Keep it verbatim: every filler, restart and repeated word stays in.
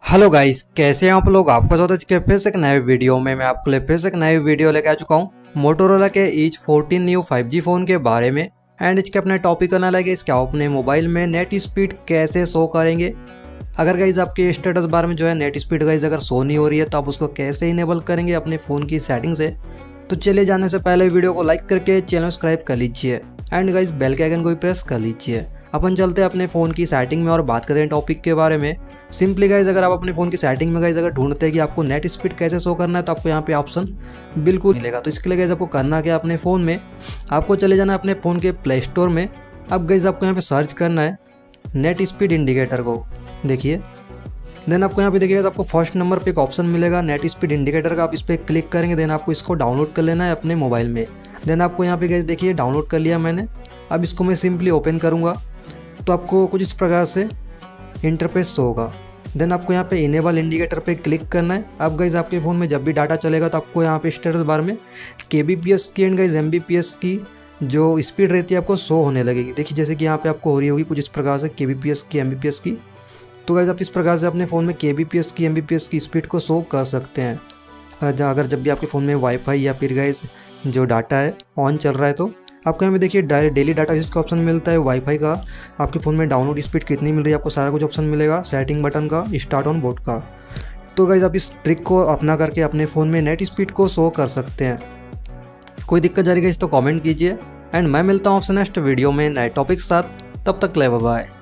Hello guys, कैसे हैं आप लोग। आपका स्वागत है फिर से एक नए वीडियो में। मैं आपके लिए फिर से एक नई वीडियो लेके आ चुका हूँ मोटोरोला के edge fourteen new five G phone के बारे में। एंड इसके अपने टॉपिक करना लगे इसके आप अपने मोबाइल में नेट स्पीड कैसे शो करेंगे। अगर गाइस आपके स्टेटस बार में जो है नेट स्पीड गाइस अगर शो नहीं हो रही है तो आप उसको कैसे इनेबल करेंगे अपने फ़ोन की सेटिंग से। तो चलिए जाने से पहले वीडियो को लाइक करके चैनल सब्सक्राइब कर लीजिए एंड गाइस बेल के आइकन को भी प्रेस कर लीजिए। अपन चलते हैं अपने फ़ोन की सेटिंग में और बात करते हैं टॉपिक के बारे में। सिंपली गाइज अगर आप अपने फ़ोन की सेटिंग में गाइज अगर ढूंढते हैं कि आपको नेट स्पीड कैसे शो करना है तो आपको यहाँ पे ऑप्शन बिल्कुल मिलेगा। तो इसके लिए गाइज आपको करना क्या, अपने फ़ोन में आपको चले जाना है अपने फ़ोन के प्ले स्टोर में। अब गाइज आपको यहाँ पे सर्च करना है नेट स्पीड इंडिकेटर को। देखिए देन आपको यहाँ पे देखिएगा आपको फर्स्ट नंबर पे एक ऑप्शन मिलेगा नेट स्पीड इंडिकेटर का। आप इस पर क्लिक करेंगे देन आपको इसको डाउनलोड कर लेना है अपने मोबाइल में। देन आपको यहाँ पे गाइज देखिए डाउनलोड कर लिया मैंने। अब इसको मैं सिंपली ओपन करूँगा तो आपको कुछ इस प्रकार से इंटरफेस होगा। देन आपको यहाँ पे इनेबल इंडिकेटर पे क्लिक करना है। अब गाइज आपके फ़ोन में जब भी डाटा चलेगा तो आपको यहाँ पे स्टेटस बार में के बी पी एस की and guys M B P S की जो स्पीड रहती है आपको शो होने लगेगी। देखिए जैसे कि यहाँ पे आपको हो रही होगी कुछ इस प्रकार से के बी पी एस की एम बी पी एस की। तो गाइज आप इस प्रकार से अपने फ़ोन में के बी पी एस की एम बी पी एस की स्पीड को शो कर सकते हैं अगर जब भी आपके फ़ोन में वाईफाई या फिर गाइज जो डाटा है ऑन चल रहा है। तो आपको यहाँ पे देखिए डेली डाटा यूज का ऑप्शन मिलता है, वाईफाई का, आपके फ़ोन में डाउनलोड स्पीड कितनी मिल रही है आपको सारा कुछ ऑप्शन मिलेगा, सेटिंग बटन का, स्टार्ट ऑन बोर्ड का। तो गाइज आप इस ट्रिक को अपना करके अपने फ़ोन में नेट स्पीड को शो कर सकते हैं। कोई दिक्कत जा रही है तो कमेंट कीजिए एंड मैं मिलता हूँ आपसे नेक्स्ट वीडियो में नए टॉपिक के साथ। तब तक ले बाय।